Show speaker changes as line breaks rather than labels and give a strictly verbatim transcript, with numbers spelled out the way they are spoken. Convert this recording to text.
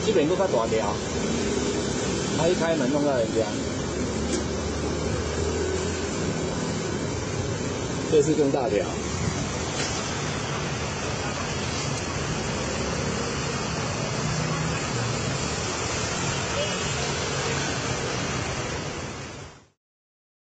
这边搁较大条，他一开门弄到人家，这是更大条。